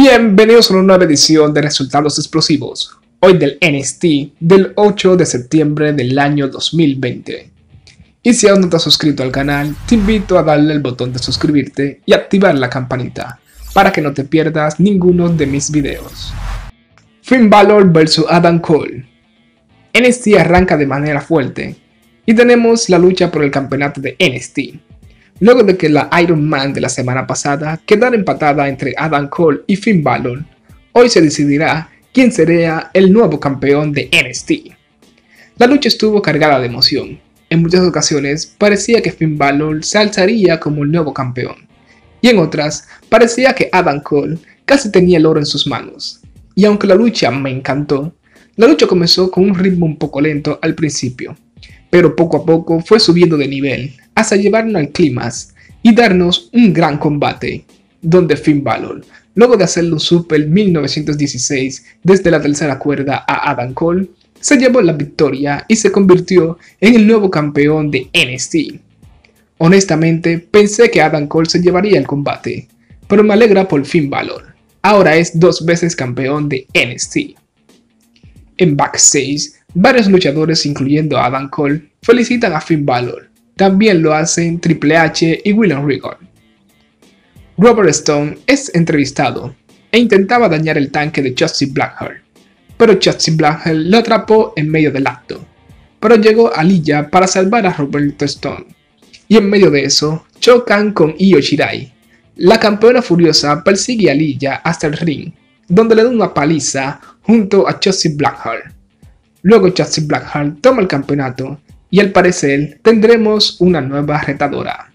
Bienvenidos a una nueva edición de Resultados Explosivos, hoy del NXT del 8 de septiembre del año 2020. Y si aún no te has suscrito al canal, te invito a darle el botón de suscribirte y activar la campanita para que no te pierdas ninguno de mis videos. Finn Balor vs Adam Cole. NXT arranca de manera fuerte y tenemos la lucha por el campeonato de NXT. Luego de que la Iron Man de la semana pasada quedara empatada entre Adam Cole y Finn Balor, hoy se decidirá quién sería el nuevo campeón de NXT. La lucha estuvo cargada de emoción. En muchas ocasiones parecía que Finn Balor se alzaría como el nuevo campeón, y en otras parecía que Adam Cole casi tenía el oro en sus manos. Y aunque la lucha me encantó, la lucha comenzó con un ritmo un poco lento al principio, pero poco a poco fue subiendo de nivel hasta llevarnos al clímax y darnos un gran combate, donde Finn Balor, luego de hacerle un Super 1916 desde la tercera cuerda a Adam Cole, se llevó la victoria y se convirtió en el nuevo campeón de NXT. Honestamente, pensé que Adam Cole se llevaría el combate, pero me alegra por Finn Balor. Ahora es 2 veces campeón de NXT. En backstage, varios luchadores, incluyendo a Adam Cole, felicitan a Finn Balor. También lo hacen Triple H y William Regal. Robert Stone es entrevistado e intentaba dañar el tanque de Shotzi Blackheart, pero Shotzi Blackheart lo atrapó en medio del acto. Pero llegó Aliyah para salvar a Robert Stone, y en medio de eso chocan con Io Shirai. La campeona furiosa persigue a Aliyah hasta el ring, donde le da una paliza junto a Shotzi Blackheart. Luego Shotzi Blackheart toma el campeonato y al parecer tendremos una nueva retadora.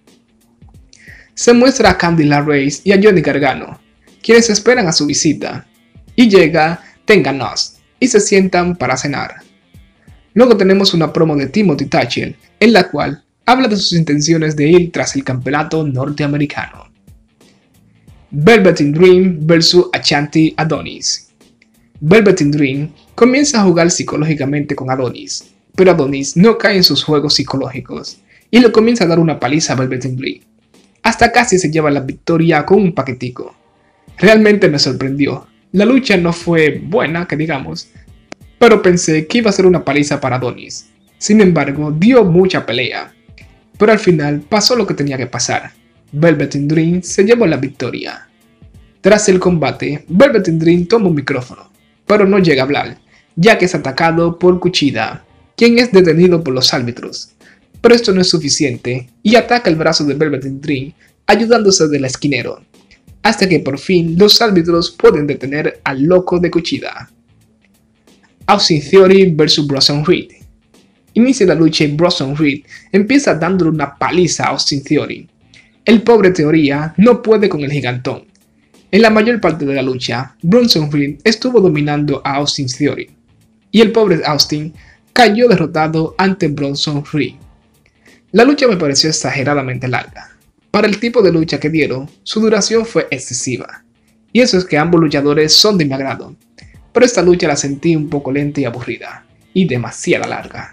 Se muestra a Candice LeRae y a Johnny Gargano, quienes esperan a su visita, y llega Tegan Nox y se sientan para cenar. Luego tenemos una promo de Timothy Thatcher en la cual habla de sus intenciones de ir tras el campeonato norteamericano. Velveteen Dream vs Ashanti Adonis. Velveteen Dream comienza a jugar psicológicamente con Adonis, pero Adonis no cae en sus juegos psicológicos y le comienza a dar una paliza a Velveteen Dream. Hasta casi se lleva la victoria con un paquetico. Realmente me sorprendió. La lucha no fue buena, que digamos, pero pensé que iba a ser una paliza para Adonis. Sin embargo, dio mucha pelea. Pero al final pasó lo que tenía que pasar. Velveteen Dream se llevó la victoria. Tras el combate, Velveteen Dream toma un micrófono, pero no llega a hablar, ya que es atacado por Kushida, quien es detenido por los árbitros. Pero esto no es suficiente y ataca el brazo de Velveteen Dream ayudándose del esquinero, hasta que por fin los árbitros pueden detener al loco de Kushida. Austin Theory vs Bronson Reed. Inicia la lucha y Bronson Reed empieza dándole una paliza a Austin Theory. El pobre Teoría no puede con el gigantón. En la mayor parte de la lucha, Bronson Reed estuvo dominando a Austin Theory, y el pobre Austin cayó derrotado ante Bronson Reed. La lucha me pareció exageradamente larga. Para el tipo de lucha que dieron, su duración fue excesiva, y eso es que ambos luchadores son de mi agrado, pero esta lucha la sentí un poco lenta y aburrida, y demasiado larga.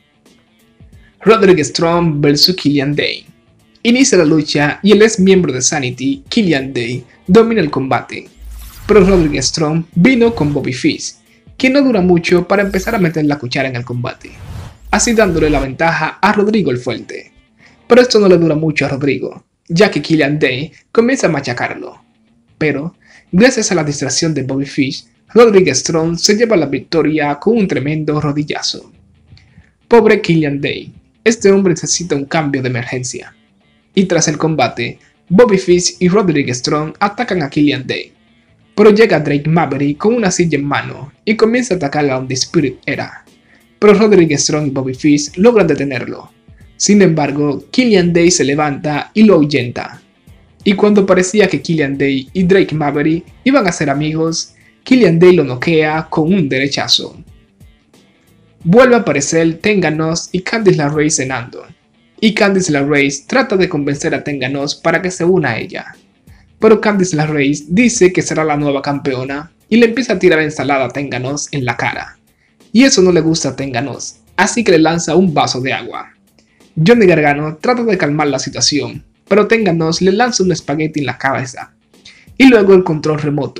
Roderick Strong vs Killian Day. Inicia la lucha y el ex miembro de Sanity, Killian Day, domina el combate, pero Roderick Strong vino con Bobby Fish, quien no dura mucho para empezar a meter la cuchara en el combate, así dándole la ventaja a Rodrigo el Fuerte. Pero esto no le dura mucho a Rodrigo, ya que Killian Day comienza a machacarlo, pero gracias a la distracción de Bobby Fish, Roderick Strong se lleva la victoria con un tremendo rodillazo. Pobre Killian Day, este hombre necesita un cambio de emergencia. Y tras el combate, Bobby Fish y Roderick Strong atacan a Killian Day, pero llega Drake Maverick con una silla en mano y comienza a atacar a Undisputed Era, pero Roderick Strong y Bobby Fish logran detenerlo. Sin embargo, Killian Day se levanta y lo ahuyenta, y cuando parecía que Killian Day y Drake Maverick iban a ser amigos, Killian Day lo noquea con un derechazo. Vuelve a aparecer Tegan Nox y Candice LeRae cenando, y Candice LeRae trata de convencer a Tegan Nox para que se una a ella. Pero Candice LeRae dice que será la nueva campeona y le empieza a tirar ensalada a Tegan Nox en la cara. Y eso no le gusta a Tegan Nox, así que le lanza un vaso de agua. Johnny Gargano trata de calmar la situación, pero Tegan Nox le lanza un espagueti en la cabeza. Y luego el control remoto,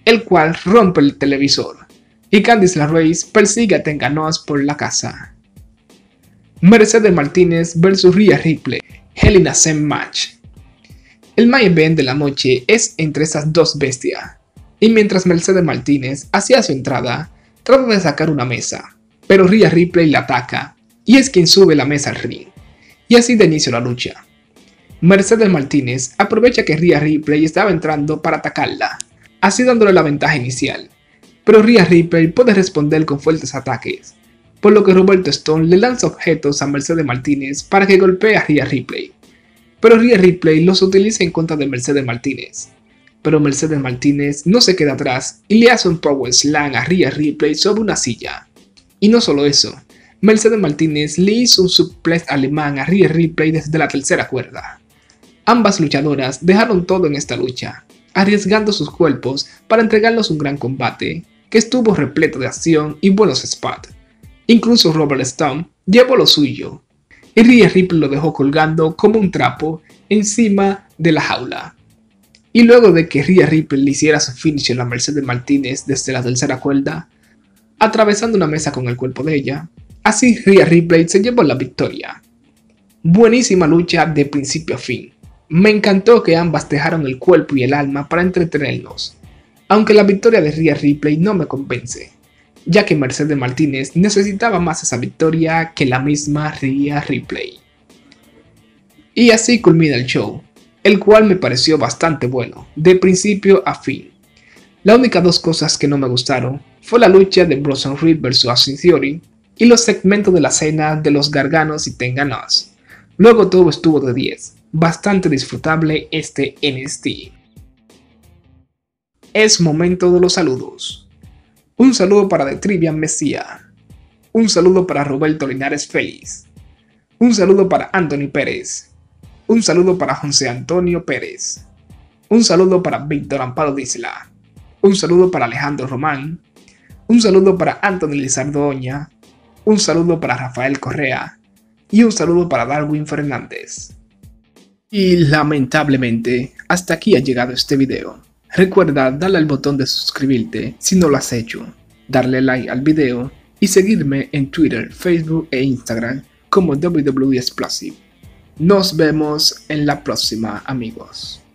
el cual rompe el televisor, y Candice LeRae persigue a Tegan Nox por la casa. Mercedes Martinez vs Rhea Ripley, Hell in a Cell Match. El main event de la noche es entre esas dos bestias, y mientras Mercedes Martinez hacía su entrada, trata de sacar una mesa, pero Rhea Ripley la ataca, y es quien sube la mesa al ring, y así da inicio la lucha. Mercedes Martinez aprovecha que Rhea Ripley estaba entrando para atacarla, así dándole la ventaja inicial, pero Rhea Ripley puede responder con fuertes ataques, por lo que Roberto Stone le lanza objetos a Mercedes Martinez para que golpee a Rhea Ripley, pero Rhea Ripley los utiliza en contra de Mercedes Martinez, pero Mercedes Martinez no se queda atrás y le hace un power slam a Rhea Ripley sobre una silla. Y no solo eso, Mercedes Martinez le hizo un suplex alemán a Rhea Ripley desde la tercera cuerda. Ambas luchadoras dejaron todo en esta lucha, arriesgando sus cuerpos para entregarnos un gran combate que estuvo repleto de acción y buenos spots. Incluso Robert Stone llevó lo suyo, y Rhea Ripley lo dejó colgando como un trapo encima de la jaula. Y luego de que Rhea Ripley le hiciera su finisher a Mercedes Martinez desde la tercera cuerda, atravesando una mesa con el cuerpo de ella, así Rhea Ripley se llevó la victoria. Buenísima lucha de principio a fin. Me encantó que ambas dejaron el cuerpo y el alma para entretenernos, aunque la victoria de Rhea Ripley no me convence, ya que Mercedes Martinez necesitaba más esa victoria que la misma Rhea Ripley. Y así culmina el show, el cual me pareció bastante bueno, de principio a fin. Las únicas dos cosas que no me gustaron fue la lucha de Bronson Reed vs Austin Theory y los segmentos de la cena de los Garganos y Tegan Nox. Luego todo estuvo de 10, bastante disfrutable este NXT. Es momento de los saludos. Un saludo para The Trivian Mesía. Un saludo para Roberto Linares Félix. Un saludo para Anthony Pérez. Un saludo para José Antonio Pérez. Un saludo para Víctor Amparo Disla. Un saludo para Alejandro Román. Un saludo para Anthony Lizardoña. Un saludo para Rafael Correa. Y un saludo para Darwin Fernández. Y lamentablemente, hasta aquí ha llegado este video. Recuerda darle al botón de suscribirte si no lo has hecho, darle like al video y seguirme en Twitter, Facebook e Instagram como WWE Explosive. Nos vemos en la próxima, amigos.